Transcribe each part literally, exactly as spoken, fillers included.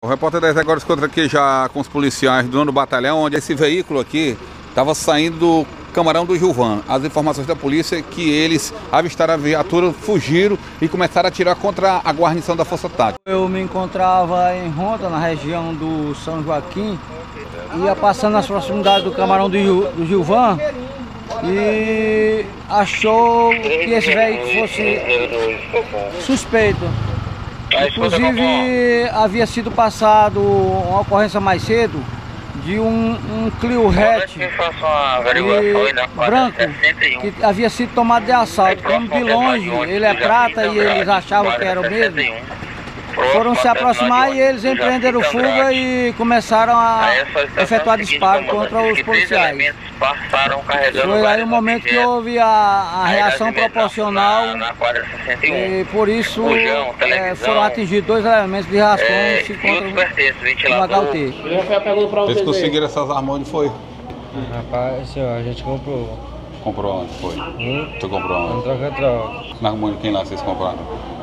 O repórter dez agora se encontra aqui já com os policiais do nono batalhão, onde esse veículo aqui estava saindo do Camarão do Gilvan. As informações da polícia é que eles avistaram a viatura, fugiram e começaram a atirar contra a guarnição da Força Tática. Eu me encontrava em Ronda, na região do São Joaquim, ia passando nas proximidades do Camarão do, Gil, do Gilvan e achou que esse veículo fosse suspeito. Inclusive, havia sido passado uma ocorrência mais cedo de um, um Clio hatch branco que havia sido tomado de assalto. Como de longe ele é prata e eles achavam que era o mesmo, foram se aproximar e eles empreenderam fuga e começaram a efetuar disparo contra os policiais. Foi aí o momento que houve a, a reação proporcional e por isso é, foram atingidos dois elementos de raspões contra o H U T. Vocês conseguiram essas armas onde foi? Rapaz, senhor, a gente comprou. Comprou onde foi? Hum? Tu comprou onde? Não troca-troca. Na mão de quem lá vocês compraram?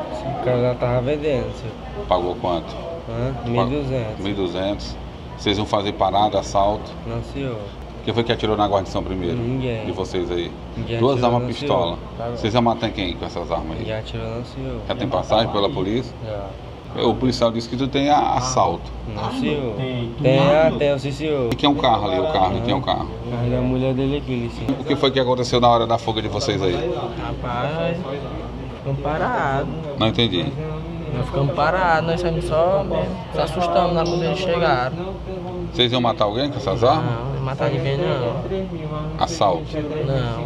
O cara já tava vendendo, senhor. Pagou quanto? mil e duzentos. mil e duzentos. Vocês vão fazer parada, assalto? Não, senhor. Quem foi que atirou na guarnição primeiro? Ninguém. De vocês aí? Ninguém. Duas armas não, pistola. Tá. Vocês iam matar quem com essas armas aí? Ninguém atirou não, senhor. Já tem passagem pela polícia? Já. O policial disse que tu tem a- assalto. Não, senhor. Tem, ah, tem, sim, senhor. E quem é o carro ali? O carro, e quem é o carro? Carrega a mulher dele aqui, sim. O que foi que aconteceu na hora da fuga de vocês aí? Rapaz, ficamos parados. Não entendi. Nós ficamos parados, nós saímos só mesmo, se assustamos lá quando eles chegaram. Vocês iam matar alguém com essas armas? Não, não matar ninguém não. Assalto. Não.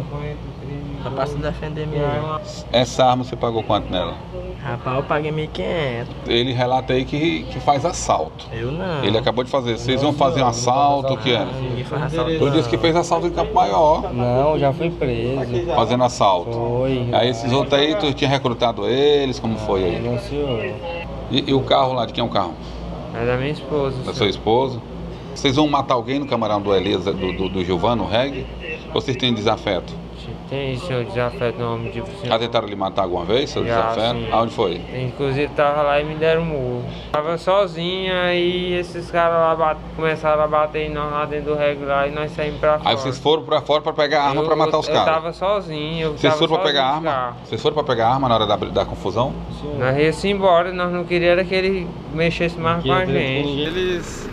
Só pra se defender mesmo. Essa arma você pagou quanto nela? Rapaz, eu paguei mil e quinhentos. Ele relata aí que, que faz assalto. Eu não. Ele acabou de fazer. Vocês vão fazer um assalto, o que é? Ninguém faz assalto. Tu disse que fez assalto em Campo Maior, Não, já fui preso. fazendo assalto. Foi. Aí esses outros aí, tu tinha recrutado eles, como foi aí? Não, senhor. E, e o carro lá, de quem é o carro? É da minha esposa. Da sua esposa? Vocês vão matar alguém no Camarão do Elias, do, do, do Gilvan, no reggae? Ou vocês têm desafeto? Tem, senhor, desafeto no nome de você. Já tentaram lhe matar alguma vez, seu Já, desafeto? sim. Aonde foi? Inclusive tava lá e me deram um murro. Tava sozinho, aí esses caras lá bate, começaram a bater em nós lá dentro do reggae lá e nós saímos pra fora. Aí vocês foram pra fora pra pegar a arma Eu- pra matar os Eu caras? tava sozinho. Eu Vocês tava foram pra pegar a sozinho no arma? carro. Vocês foram pra pegar a arma na hora da, da confusão? Nós íamos embora, nós não queríamos era que ele mexesse mais com a gente. Eles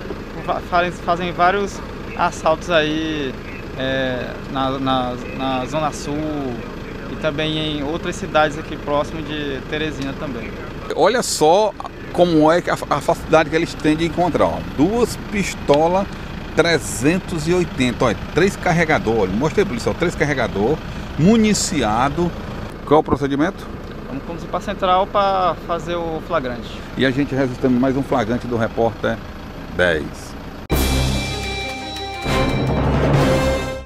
fa- fazem, fazem vários assaltos aí é, na, na, na Zona Sul e também em outras cidades aqui próximo de Teresina também. Olha só como é que a, a facilidade que eles têm de encontrar. Ó. Duas pistolas trezentos e oitenta, olha, três carregadores. Mostrei, policial, três carregadores, municiado. Qual é o procedimento? Vamos conduzir para a central para fazer o flagrante. E a gente registrando mais um flagrante do repórter dez.